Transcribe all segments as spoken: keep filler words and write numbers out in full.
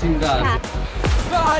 Xingado. Ai.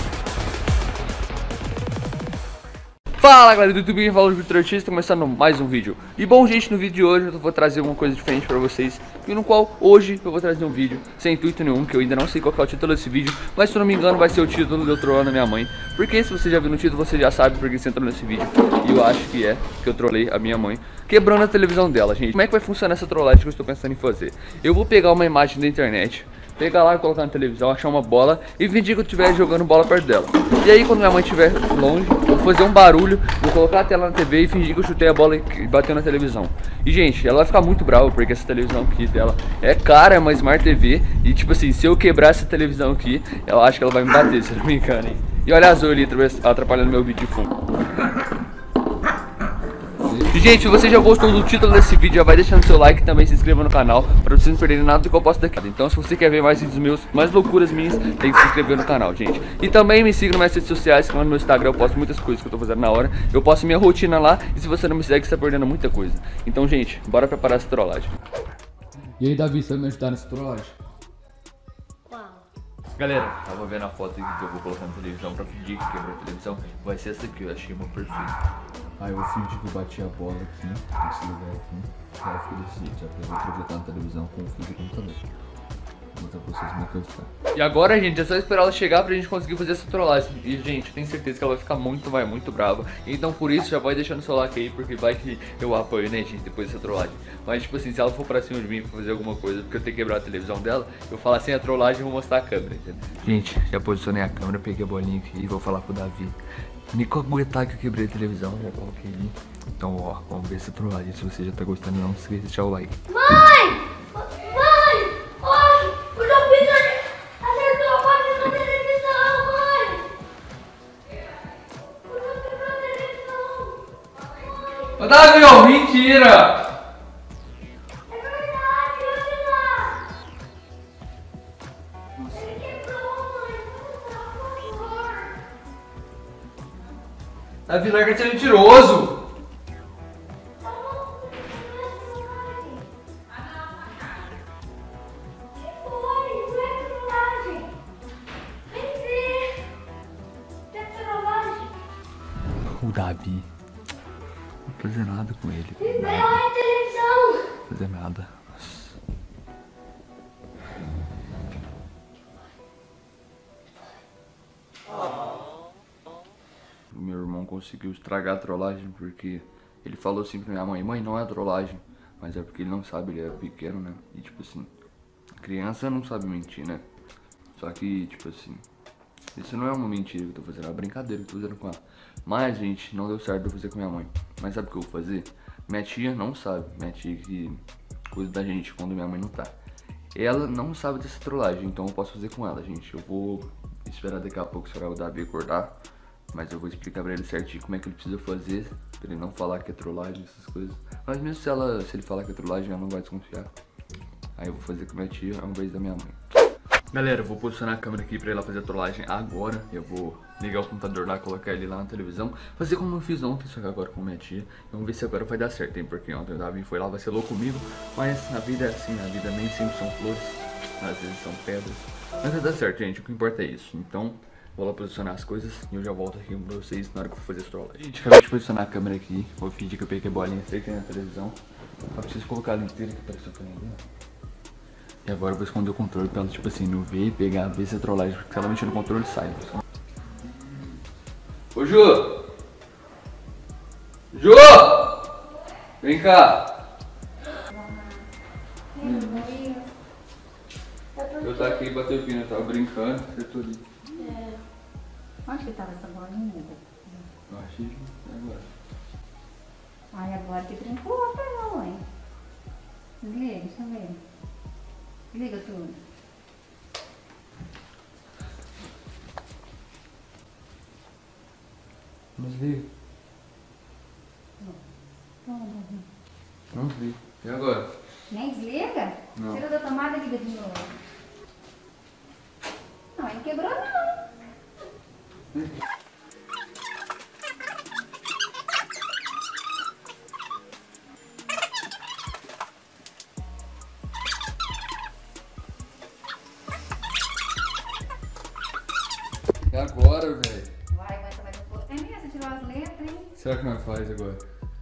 Fala galera do YouTube, quem fala de Vitor Artista, começando mais um vídeo. E bom gente, no vídeo de hoje eu vou trazer uma coisa diferente pra vocês. E no qual hoje eu vou trazer um vídeo sem intuito nenhum, que eu ainda não sei qual é o título desse vídeo. Mas se eu não me engano vai ser o título de eu trolando a minha mãe. Porque se você já viu no título, você já sabe porque você entrou nesse vídeo. E eu acho que é que eu trolei a minha mãe quebrando a televisão dela, gente. Como é que vai funcionar essa trollagem que eu estou pensando em fazer? Eu vou pegar uma imagem da internet, pegar lá e colocar na televisão, achar uma bola e fingir que eu estiver jogando bola perto dela. E aí quando minha mãe estiver longe, eu vou fazer um barulho, vou colocar a tela na T V e fingir que eu chutei a bola e bateu na televisão. E gente, ela vai ficar muito brava porque essa televisão aqui dela é cara, é uma Smart T V. E tipo assim, se eu quebrar essa televisão aqui, ela acha que ela vai me bater, se não me engano, hein? E olha a Azul ali atrapalhando meu vídeo de fundo. E, gente, se você já gostou do título desse vídeo, já vai deixando seu like e também se inscreva no canal para vocês não perderem nada do que eu posto daqui. Então se você quer ver mais vídeos meus, mais loucuras minhas, tem que se inscrever no canal, gente. E também me siga nas minhas redes sociais, que lá no meu Instagram eu posto muitas coisas que eu tô fazendo na hora. Eu posto minha rotina lá e se você não me segue, você tá perdendo muita coisa. Então, gente, bora preparar essa trollagem. E aí, Davi, você vai me ajudar nessa trollagem? Galera, tava vendo a foto que eu vou colocar na televisão pra fingir que quebrou a televisão. Vai ser essa aqui, eu achei uma perfeita. Aí eu vou fingir que eu bati a bola aqui, nesse lugar aqui. Ela fica desse jeito, já que eu vou projetar na televisão com o fio do computador. Vou mostrar pra vocês como é que eu estou. E agora, gente, é só esperar ela chegar pra gente conseguir fazer essa trollagem. E, gente, eu tenho certeza que ela vai ficar muito, vai muito brava. Então, por isso, já vai deixando seu like aí, porque vai que eu apoio, né, gente, depois dessa trollagem. Mas, tipo assim, se ela for pra cima de mim pra fazer alguma coisa, porque eu tenho que quebrar a televisão dela, eu falo assim, a trollagem e vou mostrar a câmera, entendeu? Gente, já posicionei a câmera, peguei a bolinha aqui e vou falar pro Davi. Nem aguentar que eu quebrei a televisão, já coloquei ali. Então, ó, vamos ver essa trollagem. Se você já tá gostando, não se esqueça de deixar o like. Mãe! Mãe! Olha! O João Vitor acertou a porta da televisão, mãe! O João quebrou a televisão! Ô, Davi, ó, mentira! É verdade, olha lá! Ele quebrou, mãe! Por favor! Davi, larga de ser mentiroso! O Davi, não vou fazer nada com ele. Ele vai olhar a televisão! Não vou fazer nada. Nossa. O meu irmão conseguiu estragar a trollagem porque ele falou assim pra minha mãe: mãe, não é trollagem, mas é porque ele não sabe, ele é pequeno, né? E tipo assim, criança não sabe mentir, né? Só que, tipo assim, isso não é uma mentira que eu tô fazendo, é uma brincadeira que eu tô fazendo com ela. Mas, gente, não deu certo eu fazer com minha mãe. Mas sabe o que eu vou fazer? Minha tia não sabe, minha tia que cuida da gente quando minha mãe não tá. Ela não sabe dessa trollagem, então eu posso fazer com ela, gente. Eu vou esperar daqui a pouco, esperar o Davi acordar. Mas eu vou explicar pra ele certinho como é que ele precisa fazer, pra ele não falar que é trollagem, essas coisas. Mas mesmo se, ela, se ele falar que é trollagem, ela não vai desconfiar. Aí eu vou fazer com minha tia ao invés da minha mãe. Galera, eu vou posicionar a câmera aqui pra ela fazer a trollagem agora. Eu vou ligar o computador lá, colocar ele lá na televisão, fazer como eu fiz ontem, só que agora com minha tia. Vamos ver se agora vai dar certo, hein? Porque ontem o Davi foi lá, vai ser louco comigo. Mas a vida é assim, a vida nem sempre são flores, às vezes são pedras. Mas vai dar certo, gente, o que importa é isso. Então, vou lá posicionar as coisas e eu já volto aqui com vocês na hora que eu for fazer essa trollagem. Gente, acabei de posicionar a câmera aqui. Vou fingir que eu peguei a bolinha certa na televisão. Só preciso colocar ela inteira que parece que eu tô ali. E agora eu vou esconder o controle pra ela, tipo assim, não ver e pegar, ver se é trollagem. Porque se ela mexer no controle, sai. Ô, Ju! Ju! Vem cá! Eu tava aqui e bateu o pino, eu tava brincando, acertou ali. É. Onde que tava essa bolinha? Eu achei que agora. Ai, agora que brincou, não, hein? Desliga, deixa eu ver. Desliga tudo. Desliga. Não. Não desliga. E agora? Nem desliga? Não. Tira da tomada e liga de novo. Não, ele quebrou não. agora, velho? Vai, aguenta mais um pouco. É mesmo, você tirou as letras, hein? Será que nós faz agora?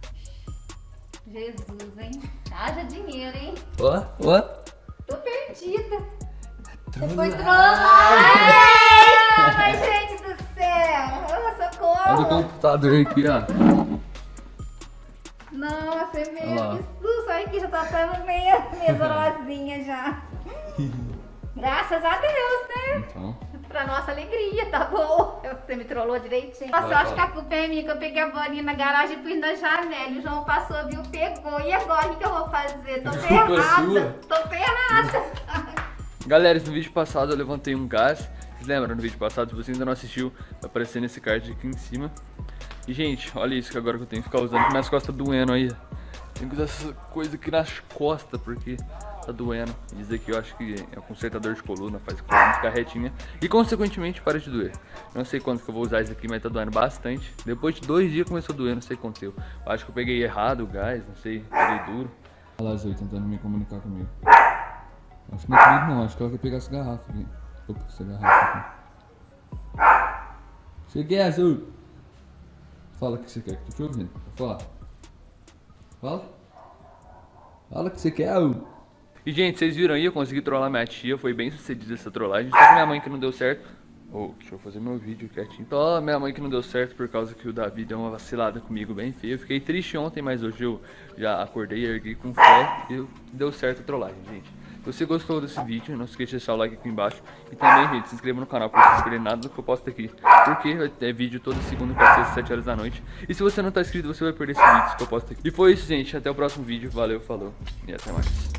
Jesus, hein? Haja dinheiro, hein? Ó, ó. Tô perdida. Você Trollagem. foi trollagem! Ai, gente do céu! Oh, socorro! Olha o computador aqui, ó. Nossa, é Olha lá. mesmo, que susto! Olha aqui, já tá tendo meia, meia rosinha já. Graças a Deus, né? Então. Pra nossa alegria, tá bom? Você me trollou direitinho. Nossa, eu acho que a culpa é minha, que eu peguei a bolinha na garagem e pus na janela. E o João passou, viu, pegou. E agora, o que, que eu vou fazer? Tô A culpa é ferrada. sua. Tô ferrada. Galera, no vídeo passado eu levantei um gás. Vocês lembram no vídeo passado? Se você ainda não assistiu, vai aparecer nesse card aqui em cima. E, gente, olha isso que agora que eu tenho que ficar usando, que minhas costas doendo aí. Tenho que usar essa coisa aqui nas costas, porque tá doendo. Isso aqui eu acho que é um consertador de coluna, faz a coluna ficar retinha. E, consequentemente, para de doer. Não sei quando que eu vou usar isso aqui, mas tá doendo bastante. Depois de dois dias começou a doer, não sei quanto tempo. Eu acho que eu peguei errado o gás, não sei, peguei duro. Olha lá, Zoe, tentando me comunicar comigo. Acho que não acredito não, acho que ela quer pegar essa garrafa aqui. Opa, essa garrafa aqui. Você quer, Zoe? Fala o que você quer, que tô te ouvindo. Fala. Fala. Fala o que você quer. E, gente, vocês viram aí, eu consegui trollar minha tia, foi bem sucedida essa trollagem. Só que minha mãe que não deu certo. Oh, deixa eu fazer meu vídeo quietinho. Então, minha mãe que não deu certo por causa que o Davi deu uma vacilada comigo bem feia. Eu fiquei triste ontem, mas hoje eu já acordei, erguei com fé e deu certo a trollagem, gente. Se você gostou desse vídeo, não se esqueça de deixar o like aqui embaixo. E também, gente, se inscreva no canal para não se perder nada do que eu posto aqui. Porque vai ter vídeo toda segunda, quarta, sexta, sete horas da noite. E se você não tá inscrito, você vai perder esse vídeo que eu posto aqui. E foi isso, gente. Até o próximo vídeo. Valeu, falou e até mais.